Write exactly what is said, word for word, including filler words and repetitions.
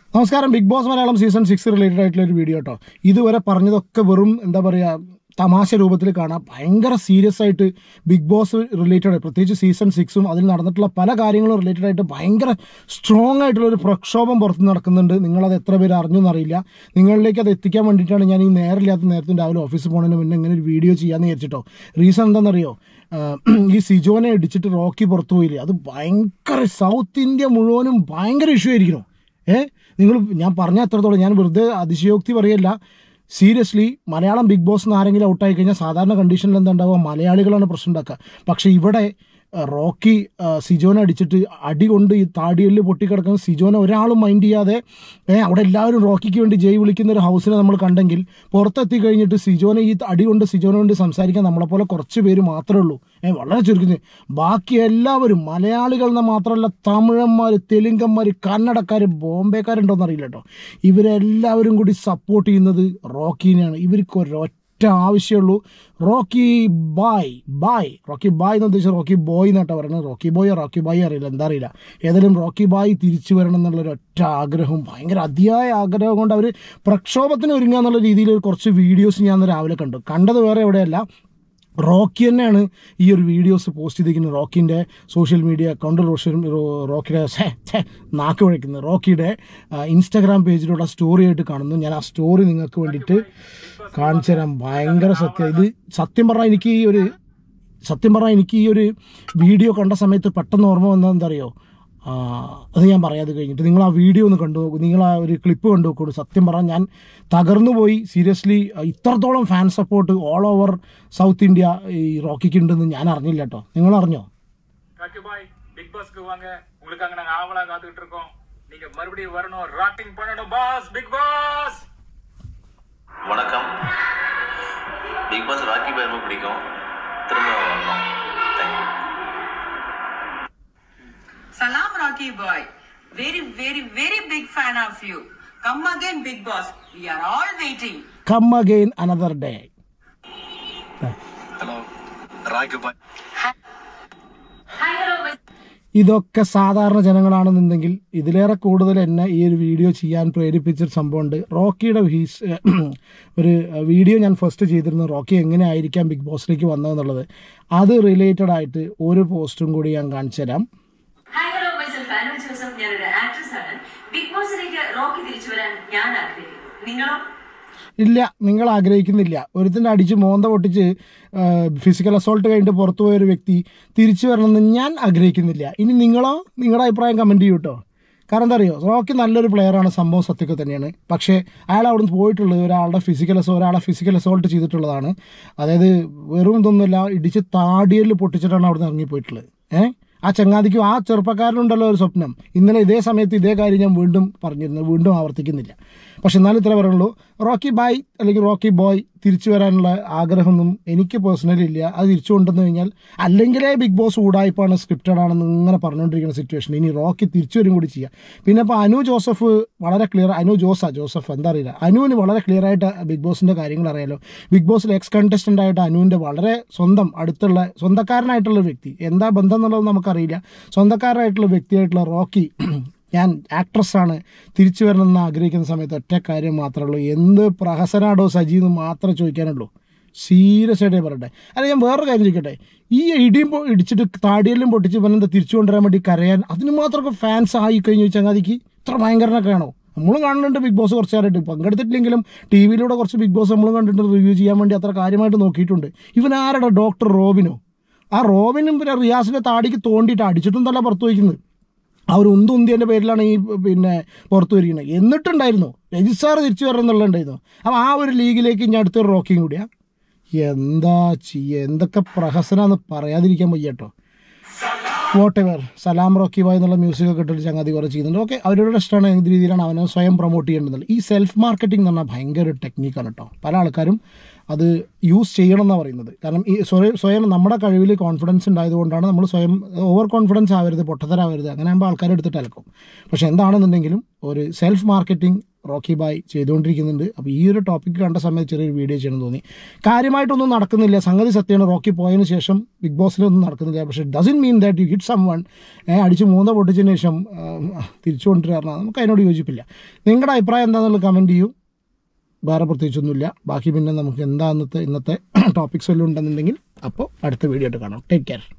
നമസ്കാരം. Big Boss Malayalam season six related ആയിട്ടുള്ള ഒരു വീഡിയോ കേട്ടോ. ഇതുവരെ പറഞ്ഞതൊക്കെ വെറും എന്താ പറയുക തമാശ രൂപത്തിൽ കാണാം. ഭയങ്കര സീരിയസ് ആയിട്ട് ബിഗ് ബോസ് റിലേറ്റഡ്, പ്രത്യേകിച്ച് സീസൺ സിക്സും അതിൽ നടന്നിട്ടുള്ള പല കാര്യങ്ങളും റിലേറ്റഡ് ആയിട്ട് ഭയങ്കര സ്ട്രോങ് ആയിട്ടുള്ളൊരു പ്രക്ഷോഭം പുറത്ത് നടക്കുന്നുണ്ട്. നിങ്ങളത് എത്ര പേര് അറിഞ്ഞു എന്നറിയില്ല. നിങ്ങളിലേക്ക് അത് എത്തിക്കാൻ വേണ്ടിയിട്ടാണ് ഞാൻ ഈ നേരില്ലാത്ത നേരത്തെ രാവിലെ ഓഫീസിൽ പോകുന്നതിന് മുന്നേ ഇങ്ങനെ ഒരു വീഡിയോ ചെയ്യാമെന്ന് വിചാരിച്ചിട്ടോ. റീസൺ എന്താണെന്നറിയോ? ഈ സിജോനെ ഇടിച്ചിട്ട് റോക്കി പുറത്തു പോയില്ലേ, അത് ഭയങ്കര സൗത്ത് ഇന്ത്യ മുഴുവനും ഭയങ്കര ഇഷ്യൂ ആയിരിക്കണം. ഏ നിങ്ങൾ ഞാൻ പറഞ്ഞ അത്രത്തോളം ഞാൻ വെറുതെ അതിശയോക്തി പറയല്ല. സീരിയസ്ലി മലയാളം ബിഗ് ബോസ് നിന്ന് ആരെങ്കിലും ഔട്ടായി കഴിഞ്ഞാൽ സാധാരണ കണ്ടീഷനിൽ എന്താ ഉണ്ടാവുക, മലയാളികളാണ് പ്രശ്നം ഉണ്ടാക്കുക. പക്ഷേ ഇവിടെ റോക്കി സിജോനെ അടിച്ചിട്ട് അടി കൊണ്ട് ഈ താടിയെല്ല് പൊട്ടിക്കിടക്കുന്ന സിജോനെ ഒരാളും മൈൻഡ് ചെയ്യാതെ അവിടെ എല്ലാവരും റോക്കിക്ക് വേണ്ടി ജയ് വിളിക്കുന്ന ഒരു ഹൗസിനെ നമ്മൾ കണ്ടെങ്കിൽ, പുറത്തെത്തി കഴിഞ്ഞിട്ട് സിജോനെ ഈ അടി കൊണ്ട് സിജോനെ വേണ്ടി സംസാരിക്കാൻ നമ്മളെപ്പോലെ കുറച്ച് പേര് മാത്രമേ ഉള്ളൂ. ഏ വളരെ ചുരുക്കുന്നത്. ബാക്കി എല്ലാവരും മലയാളികൾ എന്ന് മാത്രമല്ല, തമിഴന്മാർ, തെലുങ്കന്മാർ, കന്നഡക്കാർ, ബോംബെക്കാരുണ്ടോയെന്ന് അറിയില്ല കേട്ടോ. ഇവരെല്ലാവരും കൂടി സപ്പോർട്ട് ചെയ്യുന്നത് റോക്കിനെയാണ്. ഇവർക്ക് ഒരൊറ്റ ആവശ്യമുള്ളൂ, റോക്കി ബായ് ബായ് റോക്കി ബായ് എന്ന് ഉദ്ദേശിച്ച റോക്കി ബോയ് എന്നാട്ടോ പറയുന്നത്. റോക്കി ബോയോ റോക്കി ബായ് അറിയില്ല, എന്താ അറിയില്ല. ഏതായാലും റോക്കി ബായ് തിരിച്ചു വരണം എന്നുള്ളൊരു ഒറ്റ ആഗ്രഹവും, ഭയങ്കര അതിയായ ആഗ്രഹം കൊണ്ട് അവർ പ്രക്ഷോഭത്തിന് ഒരുങ്ങുക എന്നുള്ള രീതിയിൽ കുറച്ച് വീഡിയോസ് ഞാൻ രാവിലെ കണ്ടു. കണ്ടത് വേറെ എവിടെയല്ല, റോക്കി തന്നെയാണ് ഈ ഒരു വീഡിയോസ് പോസ്റ്റ് ചെയ്തിരിക്കുന്നത്. റോക്കിൻ്റെ സോഷ്യൽ മീഡിയ അക്കൗണ്ട്, റോക്കിയുടെ നാക്ക് വഴിക്കുന്നത് റോക്കിയുടെ ഇൻസ്റ്റാഗ്രാം പേജിലുള്ള സ്റ്റോറി ആയിട്ട് കാണുന്നു. ഞാൻ ആ സ്റ്റോറി നിങ്ങൾക്ക് വേണ്ടിയിട്ട് കാണിച്ചു തരാം. ഭയങ്കര സത്യം. ഇത് സത്യം പറഞ്ഞാൽ എനിക്ക് ഈ ഒരു സത്യം പറഞ്ഞാൽ എനിക്ക് ഈ ഒരു വീഡിയോ കണ്ട സമയത്ത് പെട്ടെന്ന് ഓർമ്മ വന്നത് എന്താ അറിയോ, അത് ഞാൻ പറയാതെ കഴിഞ്ഞിട്ട് നിങ്ങൾ ആ വീഡിയോ ഒന്ന് കണ്ടു നോക്കൂ, നിങ്ങൾ ആ ഒരു ക്ലിപ്പ് കണ്ടു നോക്കൂ. സത്യം പറഞ്ഞാൽ ഞാൻ തകർന്നു പോയി. സീരിയസ്ലി ഇത്രത്തോളം fan support all over South India ഈ റോക്കിക്ക് ഉണ്ടെന്ന് ഞാൻ അറിഞ്ഞില്ല കേട്ടോ. നിങ്ങൾ അറിഞ്ഞോ? வணக்கம். பிக் பாஸ் ராக்கி பாய் ரொம்ப பிடிக்கும், திரும்ப வரணும். Thank you. Salam Rocky boy, very very very big fan of you. Come again Big Boss, we are all waiting. Come again another day. Hello Rocky boy. Hi hello. ഇതൊക്കെ സാധാരണ ജനങ്ങളാണെന്നുണ്ടെങ്കിൽ ഇതിലേറെ കൂടുതൽ എന്നെ ഈ ഒരു വീഡിയോ ചെയ്യാൻ പ്രേരിപ്പിച്ചൊരു സംഭവമുണ്ട്. റോക്കിയുടെ ഹീസ് ഒരു വീഡിയോ ഞാൻ ഫസ്റ്റ് ചെയ്തിരുന്നു, റോക്കി എങ്ങനെ ആയിരിക്കാം ബിഗ് ബോസിലേക്ക് വന്നതെന്നുള്ളത്. അത് റിലേറ്റഡ് ആയിട്ട് ഒരു പോസ്റ്റും കൂടി ഞാൻ കാണിച്ചു തരാം. Hi hello myself Anu Joseph, ഞാനൊരു ആക്ട്രസ് ആണ്. ബിഗ് ബോസിലേക്ക് റോക്കി തിരിച്ചു വരാൻ ഞാൻ ആഗ്രഹിക്കുന്നു. നിങ്ങളോ? ഇല്ല, നിങ്ങൾ ആഗ്രഹിക്കുന്നില്ല. ഒരുത്തിൻ്റെ അടിച്ച് മോന്ത പൊട്ടിച്ച് ഫിസിക്കൽ അസോൾട്ട് കഴിഞ്ഞിട്ട് പുറത്തു പോയൊരു വ്യക്തി തിരിച്ചു വരണമെന്ന് ഞാൻ ആഗ്രഹിക്കുന്നില്ല. ഇനി നിങ്ങളോ? നിങ്ങളുടെ അഭിപ്രായം കമൻറ്റ് ചെയ്യൂ കേട്ടോ. കാരണം എന്താ അറിയോ, റോക്കി നല്ലൊരു പ്ലെയറാണ്, സംഭവം സത്യമൊക്കെ തന്നെയാണ്. പക്ഷേ അയാൾ അവിടെ നിന്ന് പോയിട്ടുള്ളത് ഒരാളുടെ ഫിസിക്കൽ അസോ ഒരാളെ ഫിസിക്കൽ അസോൾട്ട് ചെയ്തിട്ടുള്ളതാണ്. അതായത് വെറും ഇതൊന്നുമില്ല, ഇടിച്ച് താടിയിൽ പൊട്ടിച്ചിട്ടാണ് അവിടെ നിന്ന് ഇറങ്ങിപ്പോയിട്ടുള്ളത്. ഏഹ് ആ ചങ്ങാതിക്കും ആ ചെറുപ്പക്കാരനുണ്ടല്ലോ ഒരു സ്വപ്നം. ഇന്നലെ ഇതേ സമയത്ത് ഇതേ കാര്യം ഞാൻ വീണ്ടും പറഞ്ഞിരുന്നു, വീണ്ടും ആവർത്തിക്കുന്നില്ല. പക്ഷെ എന്നാലും ഇത്ര പറയുള്ളൂ, റോക്കി ബായ് അല്ലെങ്കിൽ റോക്കി ബോയ് തിരിച്ചു വരാനുള്ള ആഗ്രഹമൊന്നും എനിക്ക് പേഴ്സണലി ഇല്ല. അത് തിരിച്ചു കൊണ്ടുവന്നു കഴിഞ്ഞാൽ അല്ലെങ്കിലേ ബിഗ് ബോസ് ഊടായ്പാണ്, സ്ക്രിപ്റ്റഡ് ആണെന്ന് ഇങ്ങനെ പറഞ്ഞുകൊണ്ടിരിക്കുന്ന സിറ്റുവേഷൻ. ഇനി റോക്കി തിരിച്ചു വരും കൂടി ചെയ്യാം. പിന്നെ ഇപ്പോൾ അനു ജോസഫ് വളരെ ക്ലിയർ, അനു ജോസാ ജോസഫ് എന്താ അറിയില്ല, അനുവിന് വളരെ ക്ലിയർ ആയിട്ട് ബിഗ് ബോസിൻ്റെ കാര്യങ്ങൾ അറിയാലോ. ബിഗ് ബോസിൽ എക്സ് കണ്ടസ്റ്റൻ്റ് ആയിട്ട് അനുവിൻ്റെ വളരെ സ്വന്തം അടുത്തുള്ള സ്വന്തക്കാരനായിട്ടുള്ള വ്യക്തി, എന്താ ബന്ധം എന്നുള്ളത് നമുക്കറിയില്ല, സ്വന്തക്കാരനായിട്ടുള്ള വ്യക്തിയായിട്ടുള്ള റോക്കി ഞാൻ ആക്ട്രസ്സാണ്, തിരിച്ചു വരണമെന്ന് ആഗ്രഹിക്കുന്ന സമയത്ത് ഒറ്റ കാര്യം മാത്രമേ ഉള്ളൂ, എന്ത് പ്രഹസനാടോ സജി എന്ന് മാത്രമേ ചോദിക്കാനുള്ളൂ. സീരിയസ് ആയിട്ടേ പറയട്ടെ. അല്ല ഞാൻ വേറൊരു കാര്യം ചോദിക്കട്ടെ, ഈ ഇടിയും ഇടിച്ചിട്ട് താടിയെല്ലാം പൊട്ടിച്ച് ഇവനെന്താ തിരിച്ചു കൊണ്ടുവരാൻ വേണ്ടി കരയാൻ അതിന് മാത്രമൊക്കെ ഫാൻസ് ആയി കഴിഞ്ഞു ചങ്ങാതിക്ക് ഇത്ര ഭയങ്കരനൊക്കെ ആണോ? നമ്മളും കാണുന്നുണ്ട് ബിഗ് ബോസ് കുറച്ച് നേരമായിട്ട്, പങ്കെടുത്തിട്ടില്ലെങ്കിലും ടി വിയിലൂടെ കുറച്ച് ബിഗ് ബോസ് നമ്മളും കണ്ടിട്ട് റിവ്യൂ ചെയ്യാൻ വേണ്ടി അത്ര കാര്യമായിട്ട് നോക്കിയിട്ടുണ്ട്. ഇവൻ ആരുടെ? ഡോക്ടർ റോബിനോ? ആ റോബിനും പിന്നെ റിയാസിൻ്റെ താടിക്ക് തോണ്ടിയിട്ട് അടിച്ചിട്ടും തന്നെ പുറത്തു വയ്ക്കുന്നത്. ആ ഒരു ഉന്തു ഉന്തിയൻ്റെ പേരിലാണ് ഈ പിന്നെ പുറത്തു വരിക്കുന്നത്. എന്നിട്ടുണ്ടായിരുന്നു രജിസ്ട്രാർ തിരിച്ചു വരണം എന്നുള്ളതുണ്ടായിരുന്നു. അപ്പോൾ ആ ഒരു ലീഗിലേക്ക് ഇനി അടുത്തൊരു റോക്കിയും കൂടിയാ. എന്താ ചെയ്യുക, എന്തൊക്കെ പ്രഹസനാന്ന് പറയാതിരിക്കാൻ വയ്യ കേട്ടോ. വോട്ട് എവർ സലാം റോക്കി ബായ് എന്നുള്ള മ്യൂസിക്കൊക്കെ ഇട്ടിട്ട് ചങ്ങാതി കുറേ ചെയ്യുന്നുണ്ട്. ഓക്കെ, അവരുടെ ഇഷ്ടമാണ് എന്ത് രീതിയിലാണ് അവനെ സ്വയം പ്രൊമോട്ട് ചെയ്യേണ്ടത്. ഈ സെൽഫ് മാർക്കറ്റിംഗ് എന്ന് പറഞ്ഞാൽ ഭയങ്കര ഒരു ടെക്നിക്കാണ് കേട്ടോ. പല ആൾക്കാരും അത് യൂസ് ചെയ്യണം എന്നാണ് പറയുന്നത്. കാരണം ഈ സ്വയം സ്വയം നമ്മുടെ കഴിവിൽ കോൺഫിഡൻസ് ഉണ്ടായതുകൊണ്ടാണ് നമ്മൾ സ്വയം ഓവർ കോൺഫിഡൻസ് ആവരുത്, പൊട്ടത്തരാവരുത്. അങ്ങനെ ആകുമ്പോൾ ആൾക്കാരെ എടുത്തിട്ട് അലക്കും. പക്ഷേ എന്താണെന്നുണ്ടെങ്കിലും ഒരു സെൽഫ് മാർക്കറ്റിംഗ് റോക്കി ബായ് ചെയ്തുകൊണ്ടിരിക്കുന്നുണ്ട്. അപ്പോൾ ഈ ഒരു ടോപ്പിക്ക് കണ്ട സമയത്ത് ചെറിയൊരു വീഡിയോ ചെയ്യണമെന്ന് തോന്നി. കാര്യമായിട്ടൊന്നും നടക്കുന്നില്ല, സംഗതി സത്യമാണ്. റോക്കി പോയതിന് ശേഷം ബിഗ് ബോസിലൊന്നും നടക്കുന്നില്ല. പക്ഷേ doesn't mean that you hit someone, അടിച്ച് മൂന്ന് പൊട്ടിച്ചതിന് ശേഷം തിരിച്ചു കൊണ്ടുവരാറുണ്ട്. നമുക്ക് അതിനോട് യോജിപ്പില്ല. നിങ്ങളുടെ അഭിപ്രായം എന്താണെന്നുള്ള കമൻറ്റ് ചെയ്യൂ. വേറെ പ്രത്യേകിച്ചൊന്നുമില്ല. ബാക്കി പിന്നെ നമുക്ക് എന്താ ഇന്നത്തെ ഇന്നത്തെ ടോപ്പിക്സ് വല്ലതും ഉണ്ടെന്നുണ്ടെങ്കിൽ അപ്പോൾ അടുത്ത വീഡിയോ ആയിട്ട് കാണാം. Take care.